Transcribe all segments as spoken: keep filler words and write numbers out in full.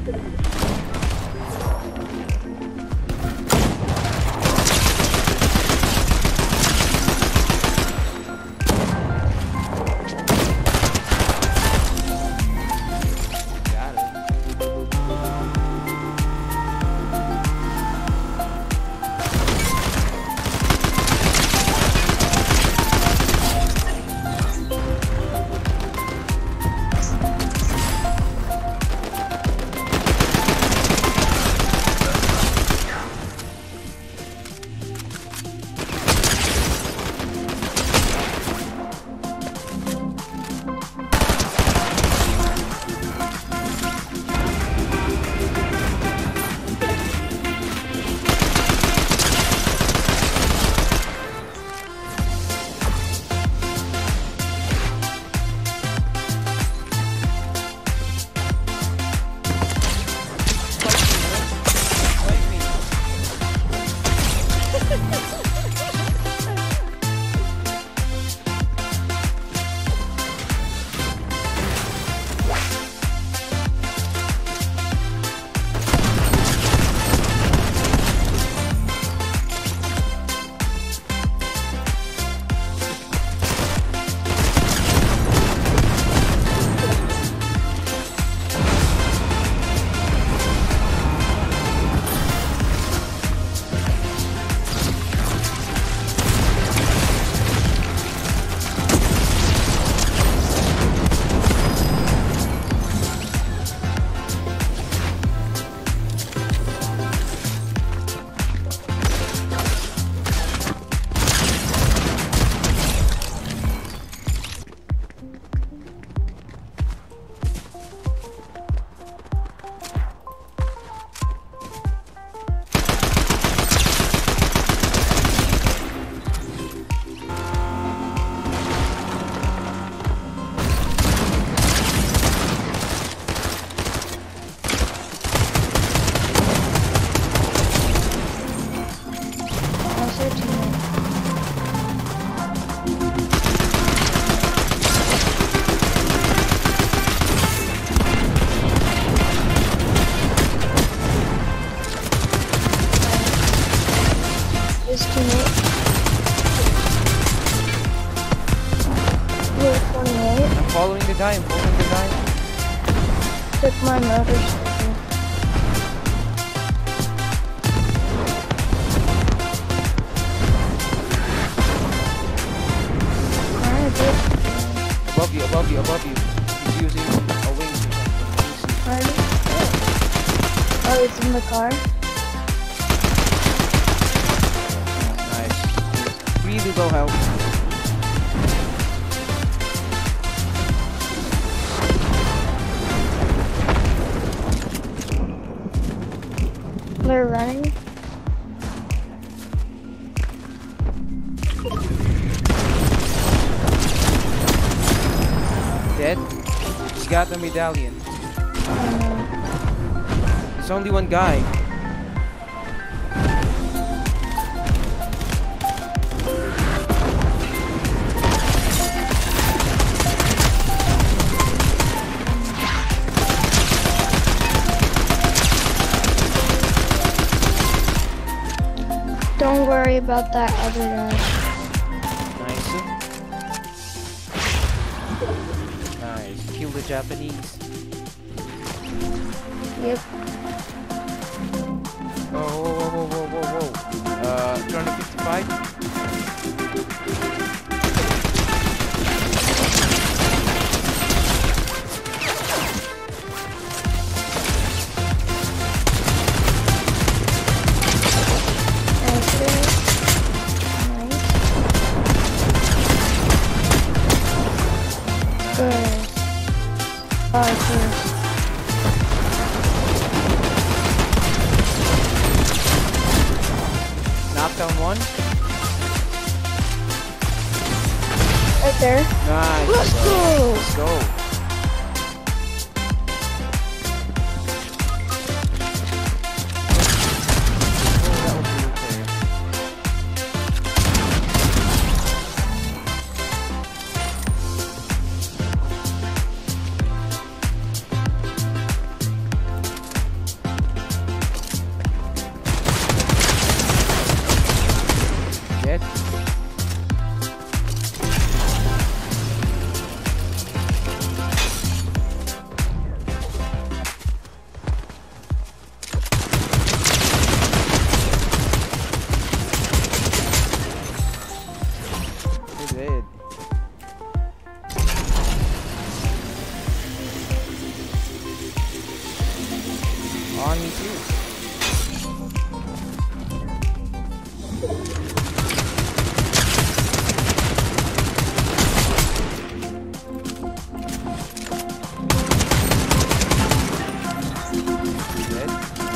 Following the guy, I'm following the guy. Took my motorcycle. Above you, above you, above you. He's using a wing. Oh, it's in the car. Nice. Free to go help. They're running. Dead? He got the medallion. It's only one guy. Don't worry about that other guy. Nice. Nice. Kill the Japanese. Yep. Whoa, whoa, whoa, whoa, whoa, whoa, whoa. Uh, two hundred fifty-five? Knockdown one. Right there. Nice. Let's bro. go. Let's go. On me too. Dead.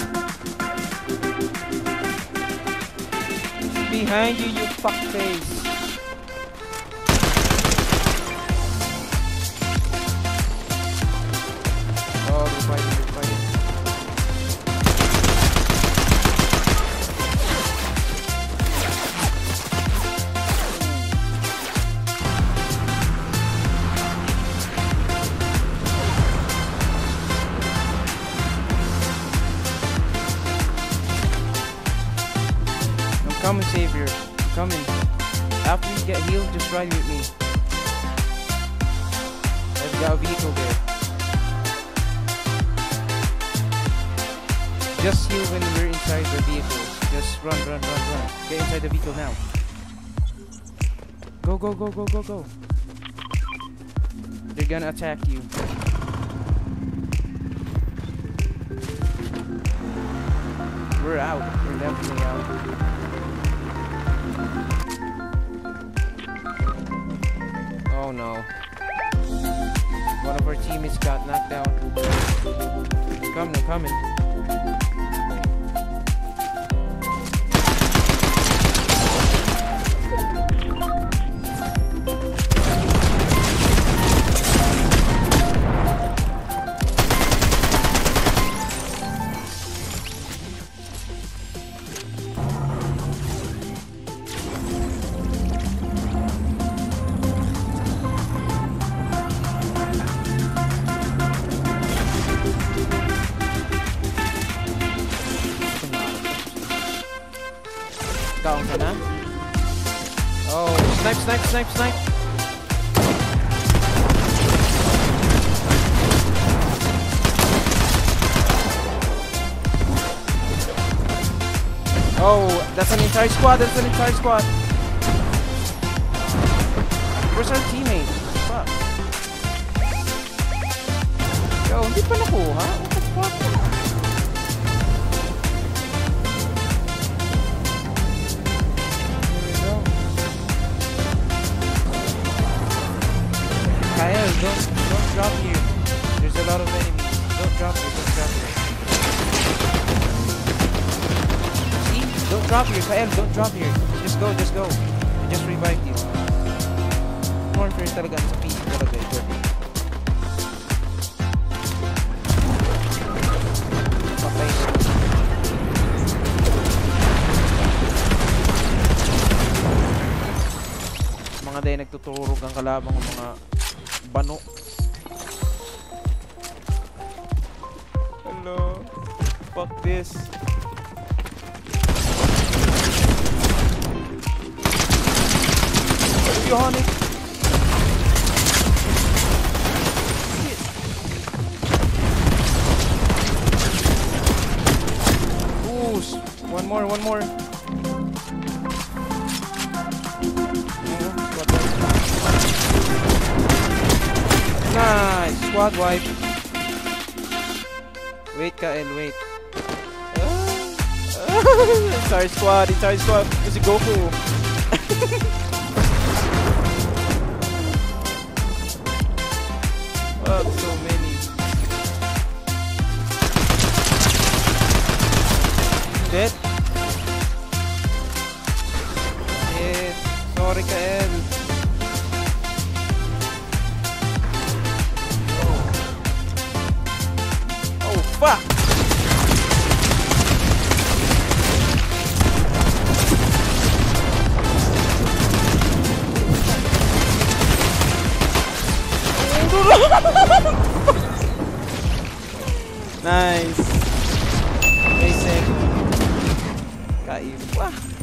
Behind you, you fuckface. Oh, we're fighting, we're fighting. I'm coming, Savior. I'm coming. After you get healed, just ride with me. I've got a vehicle there. Just heal when we're inside the vehicle. Just run, run, run, run. Get inside the vehicle now. Go, go, go, go, go, go. They're gonna attack you. We're out. We're definitely out. Oh no. One of our teammates got knocked down. They're coming, they're coming. Kaon ka na? Oh, snipe, snipe, snipe, snipe! Oh, that's an entire squad, that's an entire squad! Where's our teammate? Fuck. Yo, hindi pa nakuha? What the fuck? Kyle, don't, don't drop here. There's a lot of enemies. Don't drop here, don't drop here. See? Don't drop here, Kyle, don't drop here. Just go, just go. I just revived you. More fair talaga sa P C talaga ito. Patay. Mga day nagtuturog ang kalabang ng mga bano. Hello. Fuck this. Bionic. Ooh, one more, one more. Nice! Squad wipe. Wait, Kael, wait. Entire squad, entire squad. Kasi Goku. Oh, so many. Dead? Dead. Sorry, Kael. Fuck! Nice! Basic. Kaiba.